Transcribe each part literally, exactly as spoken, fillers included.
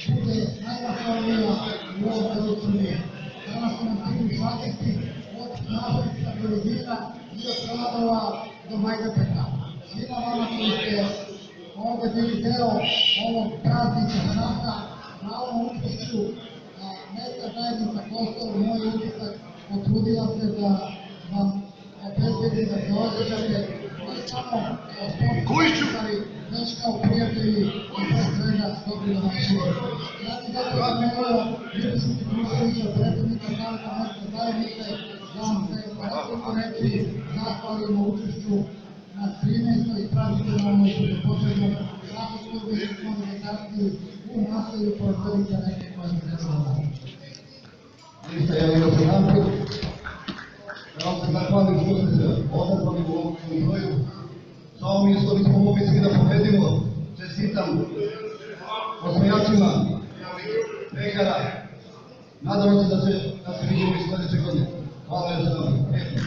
bude najvažnija u ovom delu Srbije. Danas su nam bili šakisti od Nahovica do Ruzina i od Kladova do Majdateka. Svima vama koji ste ovde bili deo ovog praznika šaka, na ovom učešću Mesna zajednica Kosovo, moj utisak, potrudila se da vam obezbedi da se osjećate ne samo kao sportari, već kao prijatelji i pre svega dobri domaćini. Ja bih zato zamolio Ljubišu Petruševića, predsednika Saveta mesne zajednice, da vam se nekoliko reči zahvalimo učešću na trinaestoj tradicionalnoj potrebnoj šahovskoj manifestaciji u naselju pored Velike reke koja se dešava. Ministar Jelena Fernandez, da vam se zahvalim što ste se odazvali u ovom broju. Žao mi je što bismo mogli svi da pobedimo. Čestitam osvajačima Pekara. Nadamo se da će da se vidimo i sledeće godine. Hvala još za vam.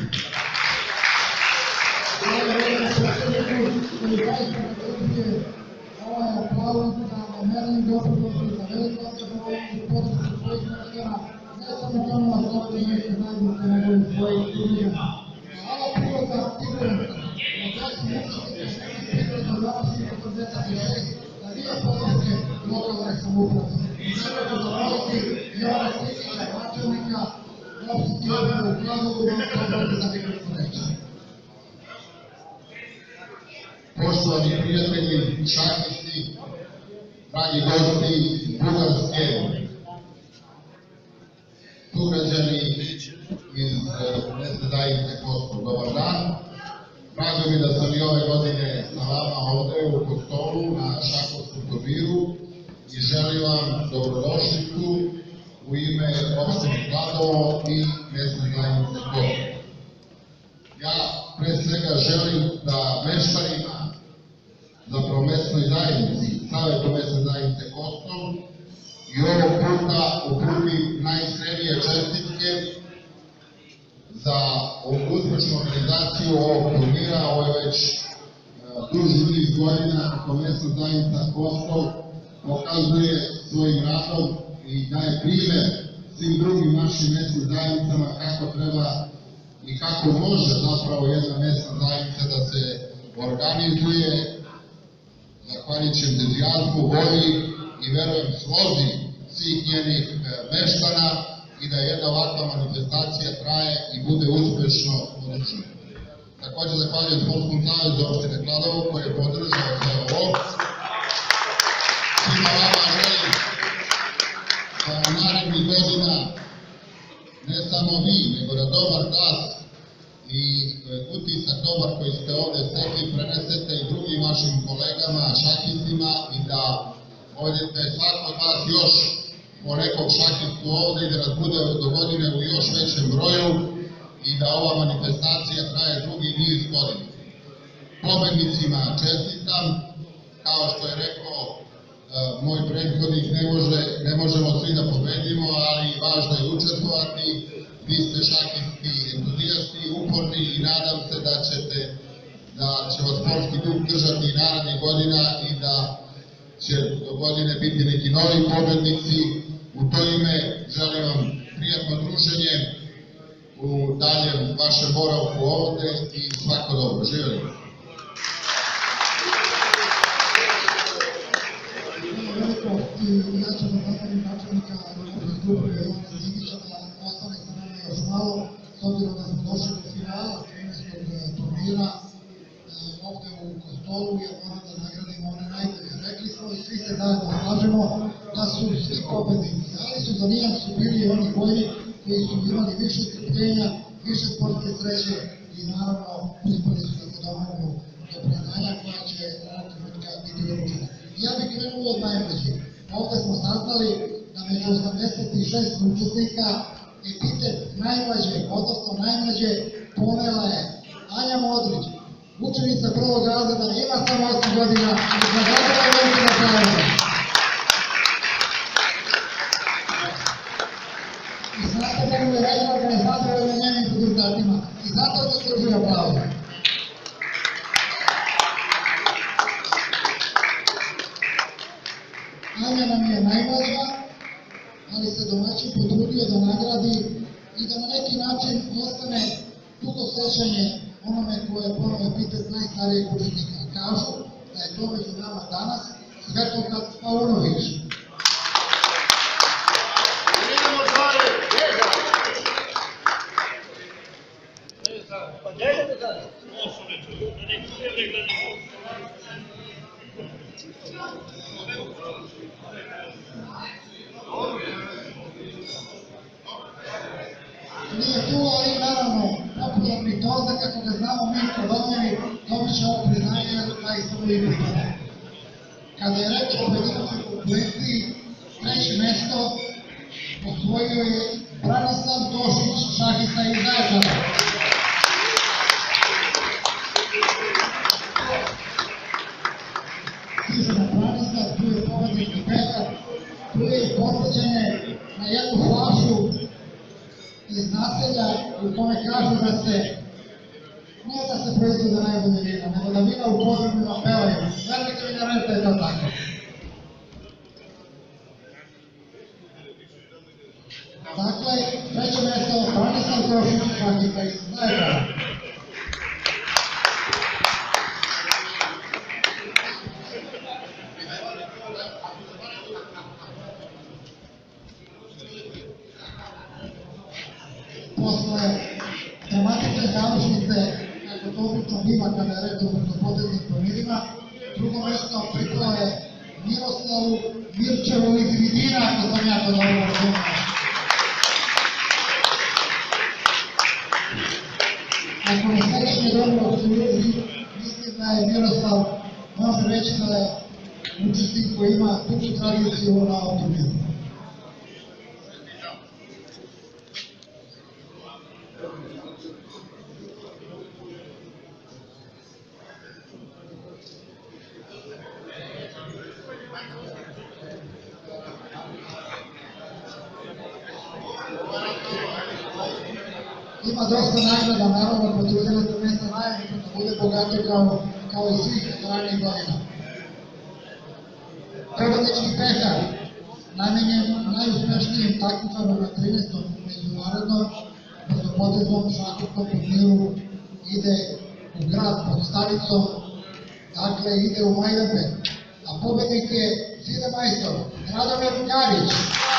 Ovaj aplauz za nemernim doprinosom, za veliku odgovornost i podršku svojih građana, ne samo članova Saveta mesne zajednice, nego i svojih sugrađana. Ova priroda siguran sam, da će učesnika nekih priroda današnjih četrdeset šest, da nije podrške lokalne samouprave. I treba ću zavoliti Jovana Stikića, načelnika opštine u Kladovu, da se obrati za nekoliko reči. Poštovani prijatelji, šahisti, dragi gosti iz Bugarske, sugrađani iz mesne zajednice Kosovo, dobar dan. Drago mi da sam i ove godine sa vama ovde u Kostolu na šahovskom turniru i želim vam dobrodošlicu u ime opštine Kladovo i mesne zajednice Kosovo. Ja pre svega želim da meštanima, zapravo mesnoj zajednici, Savetu mesne zajednice Kosovo, i ovog puta uputim najiskrenije čestitke za uspešnu organizaciju ovog turnira. Ovo je već duži niz godina kako mesna zajednica Kosovo pokazuje svojim radom i daje primer svim drugim našim mesnim zajednicama kako treba i kako može zapravo jedna mesna zajednica da se organizuje zahvaljujući entuzijazmu, volji i verujem slozi svih njenih meštana i da jedna ovakva manifestacija traje i bude uspešno održana. Takođe zahvaljujem Sportskom savezu opštine Kladovo koji je podržao sve ovo. Svima vama želim da u narednih godina ne samo vi, nego da dobar glas i utisak dobar koji ste ovde stekli prenesete i drugim vašim kolegama, šahistima i da odete svako od vas još po nekog šahistu ovde i da nas bude do godine u još većem broju i da ova manifestacija traje drugi niz godina. Pobednicima čestitam, kao što je rekao moj prethodnik, ne, može, ne možemo svi da pobedimo, ali važno je učestvovati. Vi ste šahisti entuzijasti, uporni i nadam se da ćete, da će vas sportski duh držati i narednih godina i da će do godine biti neki novi pobednici. U to ime želim vam prijatno druženje u daljem vašem boravku ovde i svako dobro. Živjeli! I ja ću da zahvalim načelnika grupe Jovana Stikića da ostane sa nama još malo, s obzirom da smo došli do finala trinaestog turnira ovde u Kostolu, jer moram da nagradimo one najbolje. Rekli smo i svi se zajedno slažemo da su svi pobednici, ali su za nijan su bili oni bolji koji su imali više strpljenja, više sportske sreće i naravno uspeli su da se domogu do priznanja koja će ovog trenutka biti doručena. Ja bih krenuo od najmlađe. Ovde smo saznali da među osamdeset šest učesnika epitet najmlađe, odnosno najmlađe ponela je Anja Modrić, učenica prvog razreda, ima samo osam godina i zagradila je velike aplauze. I znate da mu je rekla organizatora na njenim rezultatima i zato se služi aplauze. Anja nam je najmlađa, ali se domaćin potrudio da nagradi i da na neki način ostane dugo sećanje onome koje je ponove epitet najstarijeg učesnika. Kažu da je to među nama danas Svetozar Paunović. Nije tu, ali naravno, popularni Toza, kako ga znamo mi Slovenjani, dobit će ovo priznanje da isto i pripada. Kada je reč o pojedinačnoj konkurenciji, treće mesto osvojio je Branislav Tošić, šahista iz Zaječara. Stiže na Branislav, tu je pobednički pehar, tu je i posvećenje na jednu flašu iz naselja u kome kažu da se ne da se proizvode najbolje vina, nego da vina u pogrebima pevaju. Verujte mi na reč da je to tako. Dakle, treće mesto Branislav Tošić, šahista iz Zaječara. Posle dramatične završnice, kako to obično biva kada je reč o brzopoteznim turnirima, drugo mesto pripalo je Miroslavu Mirčevu iz Vidina, ako sam ja to dobro razumio. Ako ne sećanje dobro obsluži, mislim da je Miroslav, može reći da je učesnik koji ima dugu tradiciju na ovom turniru. Ima dosta nagrada, naravno, potrudila se mesta najavnika da bude bogatio kao, kao i svih ranijih godina. Pobednički pehar, namenjen najuspešnijim takmičaru na trinaestom međunarodnom brzopoteznom šahovskom turniru, ide u grad pod Stavicom, dakle ide u Majdanpek, a pobednik je Sidemajstor, Radomir Njarić.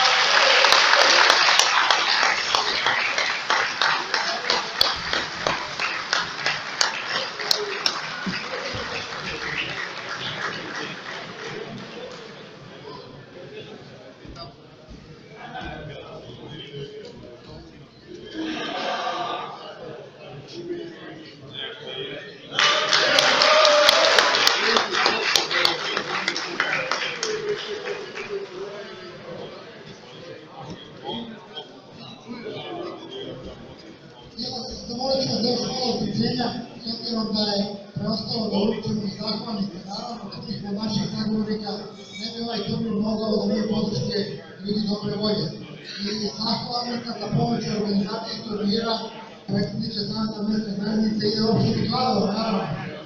Zamolit ću vas da još malo opicenja, s obzirom da je preostalo da uličimo i zahvalnike, naravno da tih od naših sagovornika ne bi ovaj turnir mogao da nije podrške ljudi dobre volje. I zahvalnika za pomoć u organizaciji turnira predsjedniče Saveta mesne zajednice ide opštini Kladovo, naravno.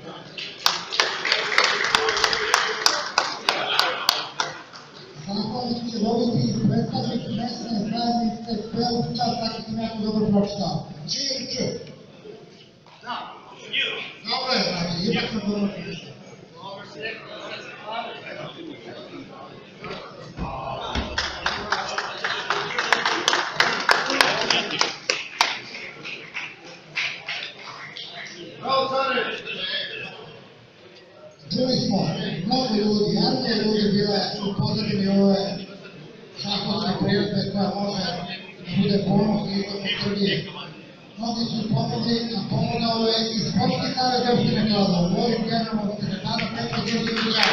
Zahvalnik će dobiti predstavnik mesne zajednice Pelča, tako sam jako dobro pročitao. Čirč! Da, dobro je, znači, ipak sam dobro pročitao. Čuli smo mnogo ljudi, Anja ljudi bile u pozadini ove šahovske priredbe koja može da bude ponos i izlog u Srbiji. Mnogi su pomogli, a pomogao je i Sportski savet opštine Kladovo. Molim generalnog sekretara Petra Đurđevića.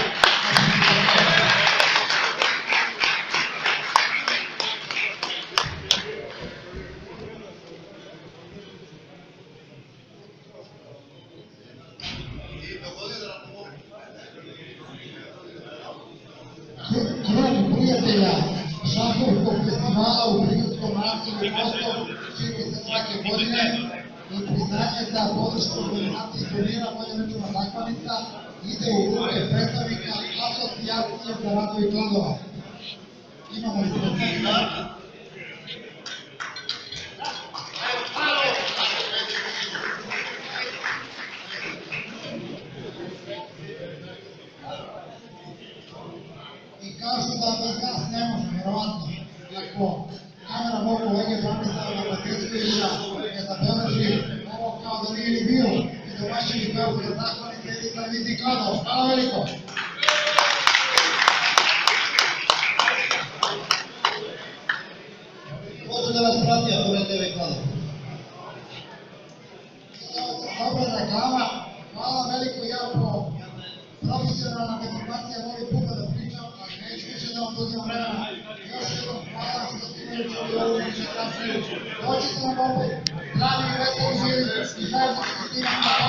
Krug prijatelja šahovskog festivala u Prigodskom naselju Kostov čini se svake godine i priznanje za podršku organizaciji turnira Bolje rečena zahvalnica ide u ruke predstavnika Asocijacije za razvoj Kladova. Imamo li protivnika? I kažu da bez nas ne može, vjerovatno. Ako kamera mogu ovdje zamisliti na Batiskevića, je zabeleži ovo kao da nije ni bilo. I domaćini kao da zahvali kredita niti kada. Hvala veliko! Može da vas prati ako ne te reklama. Dobra reklama, hvala veliko, ja po profesionalna deformacija voli puta da pričam, a neću više da vam uzimam vremena. Još jednom hvala što ste imali čuli ovu višekrasiju. Dođite nam opet, zdravi i veseli živi i zajedno se s njima.